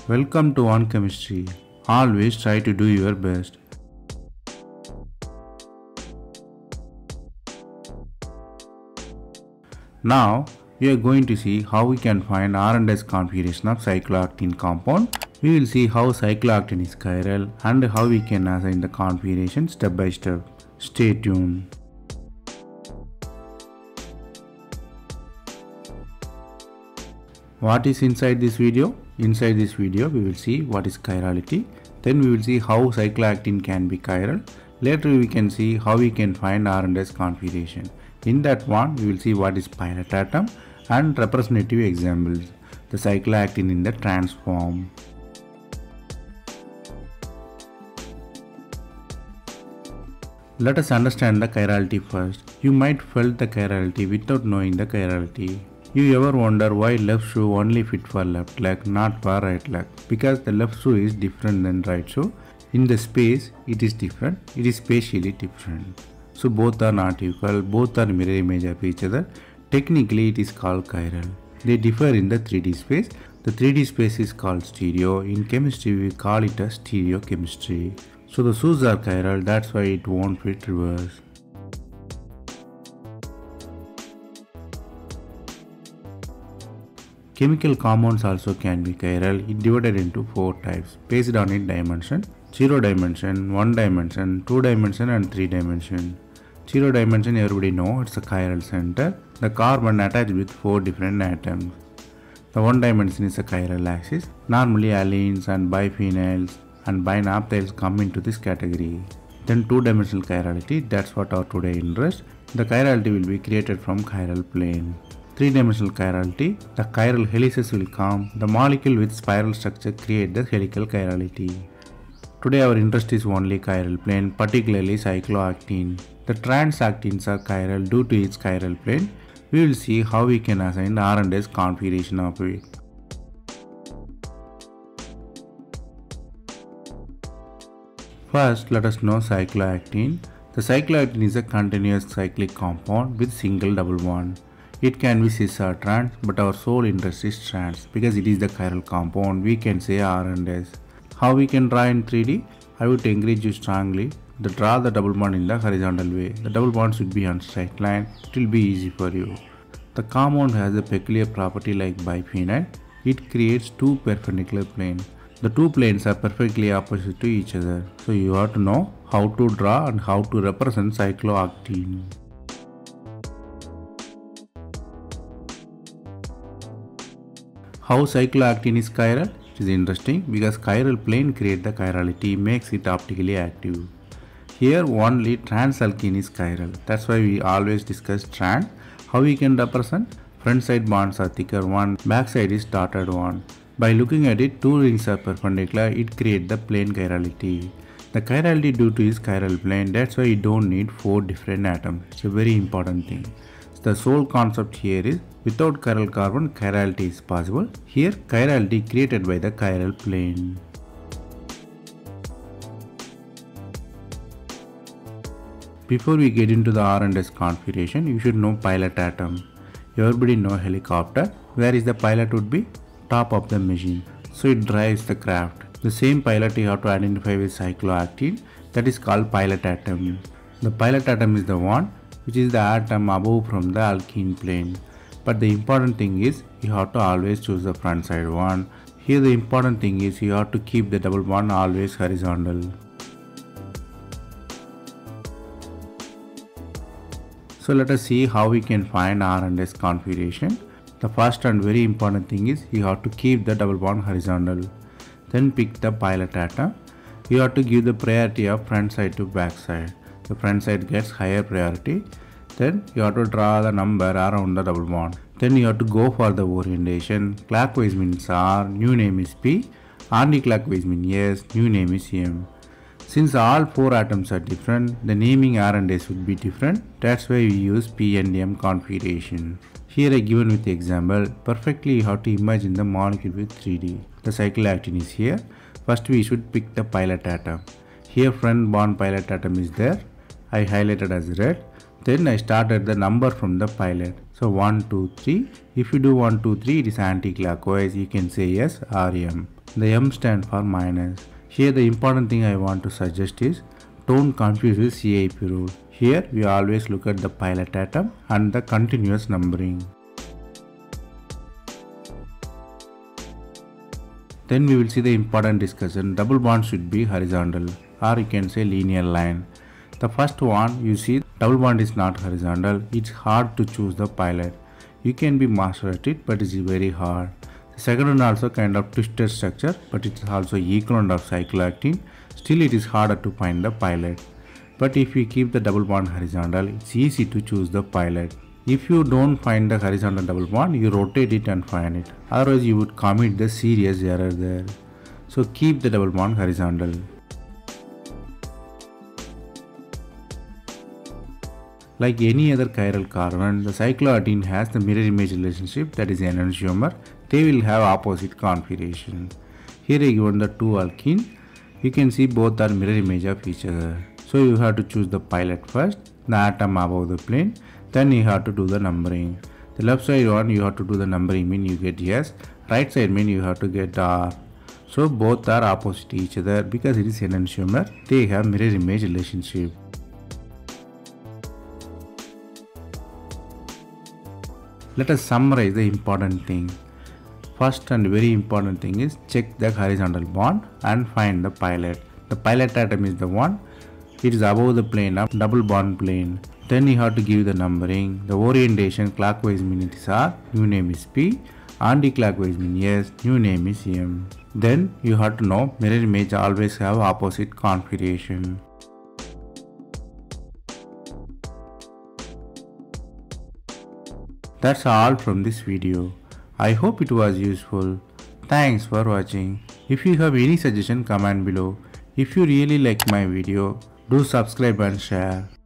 Welcome to On Chemistry. Always try to do your best. Now, we are going to see how we can find R and S configuration of cyclooctene compound. We will see how cyclooctene is chiral and how we can assign the configuration step by step. Stay tuned. What is inside this video? Inside this video, we will see what is chirality. Then we will see how cyclooctene can be chiral. Later we can see how we can find R and S configuration. In that one, we will see what is pilot atom and representative examples. The cyclooctene in the trans form. Let us understand the chirality first. You might felt the chirality without knowing the chirality. You ever wonder why left shoe only fit for left leg, not for right leg? Because the left shoe is different than right shoe. In the space, it is different. It is spatially different. So both are not equal. Both are mirror image of each other. Technically, it is called chiral. They differ in the 3D space. The 3D space is called stereo. In chemistry, we call it as stereochemistry. So the shoes are chiral. That's why it won't fit reverse. Chemical compounds also can be chiral. It divided into 4 types based on its dimension: 0 dimension, 1 dimension, 2 dimension and 3 dimension. 0 dimension, everybody know, it's a chiral center. The carbon attached with 4 different atoms. The 1 dimension is a chiral axis. Normally allenes and biphenyls and binaphthyls come into this category. Then 2-dimensional chirality, that's what our today interest. The chirality will be created from chiral plane. 3-dimensional chirality, the chiral helices will come. The molecule with spiral structure create the helical chirality. Today our interest is only chiral plane, particularly cyclooctene. The transactenes are chiral due to its chiral plane. We will see how we can assign the R and S configuration of it. First, let us know cyclooctene. The cyclooctene is a continuous cyclic compound with single double bond. It can be cis or trans, but our sole interest is trans because it is the chiral compound. We can say R and S. How we can draw in 3D? I would encourage you strongly to draw the double bond in the horizontal way. The double bond should be on straight line. It will be easy for you. The compound has a peculiar property like biphenyl. It creates 2 perpendicular planes. The 2 planes are perfectly opposite to each other. So you have to know how to draw and how to represent cyclooctene. How cyclooctene is chiral? It is interesting because chiral plane create the chirality, makes it optically active. Here only transalkene is chiral. That's why we always discuss trans. How we can represent? Front side bonds are thicker one, back side is dotted one. By looking at it, 2 rings are perpendicular, it creates the plane chirality. The chirality due to its chiral plane, that's why you don't need 4 different atoms. It's a very important thing. The sole concept here is without chiral carbon, chirality is possible. Here, chirality created by the chiral plane. Before we get into the R and S configuration, you should know pilot atom. Everybody know helicopter. Where is the pilot would be? Top of the machine. So it drives the craft. The same pilot you have to identify with cyclooctene. That is called pilot atom. The pilot atom is the one which is the atom above from the alkene plane. But the important thing is you have to always choose the front side one. Here the important thing is you have to keep the double bond always horizontal. So let us see how we can find R and S configuration. The first and very important thing is you have to keep the double bond horizontal. Then pick the pilot atom. You have to give the priority of front side to back side. The front side gets higher priority. Then you have to draw the number around the double bond. Then you have to go for the orientation. Clockwise means R, new name is P. Anti-clockwise means S, new name is M. Since all 4 atoms are different, the naming R and S would be different. That's why we use P and M configuration. Here I given with the example. Perfectly you have to imagine the molecule with 3D. The cyclooctene is here. First we should pick the pilot atom. Here front bond pilot atom is there. I highlighted as red. Then I started the number from the pilot. So 1, 2, 3. If you do 1, 2, 3, it is anti-clockwise. You can say yes or M. The M stands for minus. Here the important thing I want to suggest is don't confuse with CIP rule. Here we always look at the pilot atom and the continuous numbering. Then we will see the important discussion. Double bond should be horizontal, or you can say linear line. The first one, you see double bond is not horizontal. It's hard to choose the pilot. You can be master at it, but it's very hard. The second one also kind of twisted structure, but it's also equivalent of cyclooctene. Still it is harder to find the pilot. But if you keep the double bond horizontal, it's easy to choose the pilot. If you don't find the horizontal double bond, you rotate it and find it. Otherwise you would commit the serious error there. So keep the double bond horizontal. Like any other chiral carbon, the cyclooctene has the mirror image relationship, that is enantiomer. They will have opposite configuration. Here I given the two alkene. You can see both are mirror image of each other. So you have to choose the pilot first, the atom above the plane. Then you have to do the numbering. The left side one you have to do the numbering, mean you get S. Right side mean you have to get R. So both are opposite each other because it is enantiomer. They have mirror image relationship. Let us summarize the important thing. First and very important thing is check the horizontal bond and find the pilot. The pilot atom is the one. It is above the plane of double bond plane. Then you have to give the numbering. The orientation clockwise mean it is R, new name is P. Anti-clockwise mean S, new name is M. Then you have to know mirror image always have opposite configuration. That's all from this video. I hope it was useful. Thanks for watching. If you have any suggestion, comment below. If you really like my video, do subscribe and share.